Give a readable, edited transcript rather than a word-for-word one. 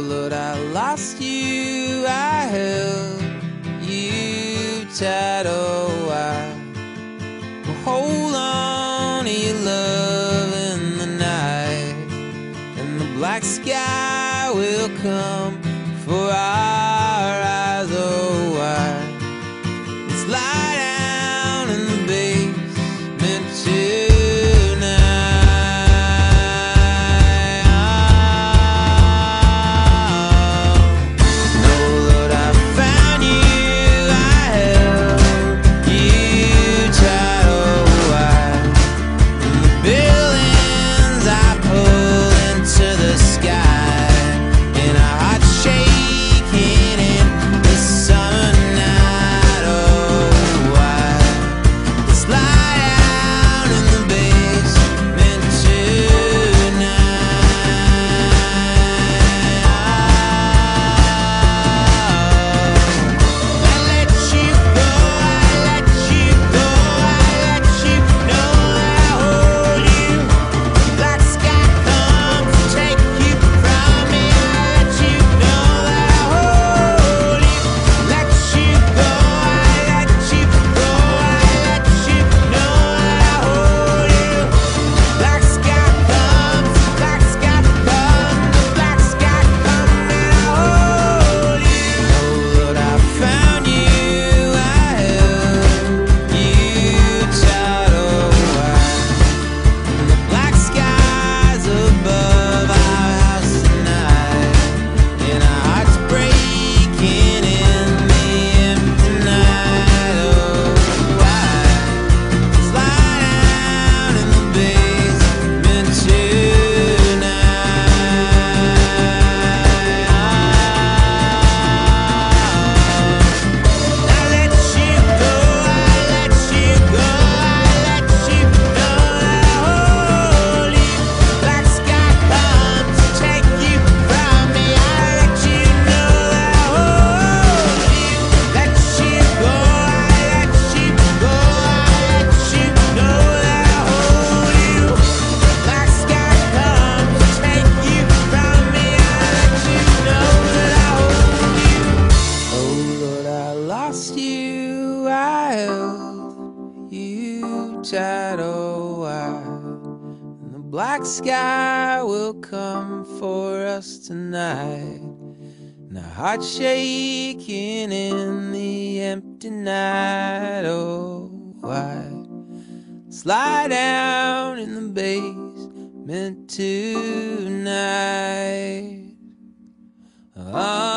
Lord, I lost you, I held you tight, oh, I will hold on to your love in the night, and the black sky will come for our eyes, oh, I lie down in the basement tonight. No, Lord, I found you, I held you tight, oh, in the buildings I pulled into the sky, in a hot shaking in the summer night, oh. Tight, oh, and the black sky will come for us tonight, and a heart shaking in the empty night, oh, I slide down in the basement tonight.